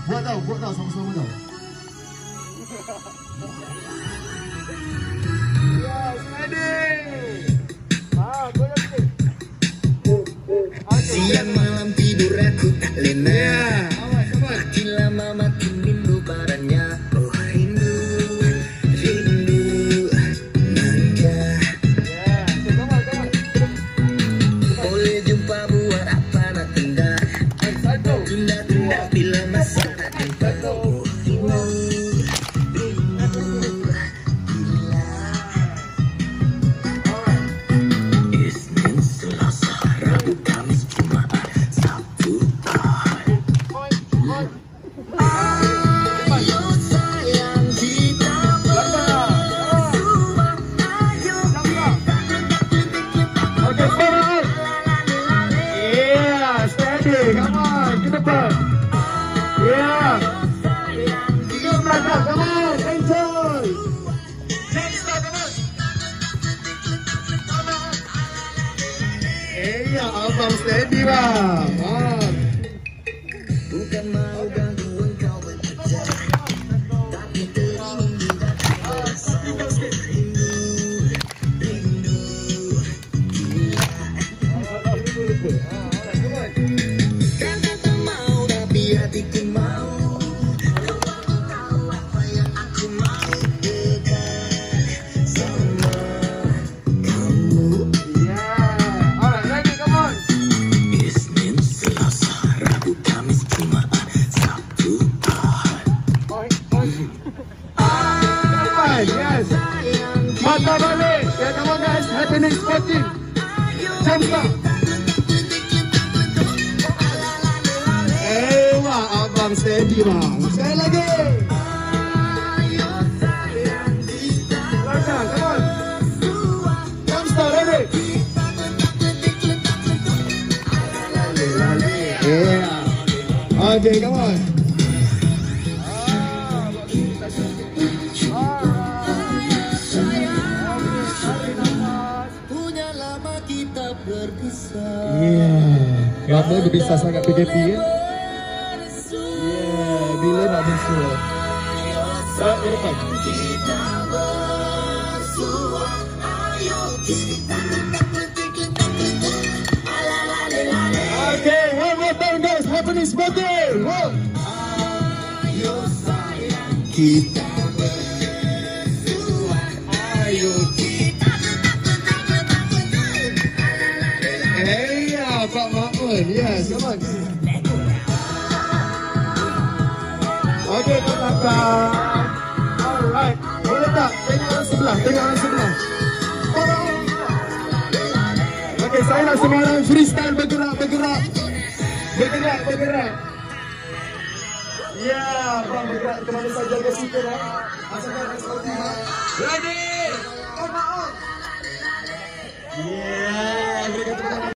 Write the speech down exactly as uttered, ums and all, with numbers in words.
Buat tau, buat tau sama-sama tau. Yes, ready. Ah, goyang sikit. Siang malam tidur aku tak lena. Makin lama makin rindu padanya. Oh rindu, rindu nangka. Boleh jumpa buat apa nak tenda. Tunda-tunda bila masa tak jumpa. Oh rindu, rindu gila. Isnin, Selasa, Rabu, Kamis, Jumat, Sabtu, Ahad. Ayo sayang kita bersua. Ayo Okay, semangat. Yeah, steady. Come on, ke depan. Yeah. Tiga belakang, come on, enjoy. Next stop, come on. Eh, ya, abang steady bang. Ah. bukan mau ganggu engkau bekerja, tapi teringin juga rasa rindu, rindu gila. Kata tak mau tapi hatiku mau. Kau tahu apa yang aku mau, dekat sama kamu. Yeah. Alright, ready, come on. Isnin, Selasa, Rabu, Kamis, Jumat, Sabtu, Ahad. Depan, yes. Mata balik. Yeah, come on guys, happening sporting. Jump stop. Eh, wah, abang steady bang. Sekali lagi. Belakang, come on. Jump stop, ready. Yeah. Okay, come on. Punya lama kita berpisah. Yeah. Lama berpisah sangat P K P ya. Yeah, bila nak bersuah. Saat ke depan. Kita bersua, ayo kita. Okay, one more time guys, happening sporting. Whoa. Ayo sayang kita bersua, ayo kita. Hey, ya, Pak Makmun. Yes, come on. Okay, ke belakang. Alright. Boleh tak? Tengok orang sebelah, tengok orang sebelah. Okay, saya nak semua orang freestyle bergerak, bergerak. Bergerak, bergerak. Ya, bang bergerak ke mana saja ke situ dah. Asalkan ada sporting. Ready? Come on. Yeah, mereka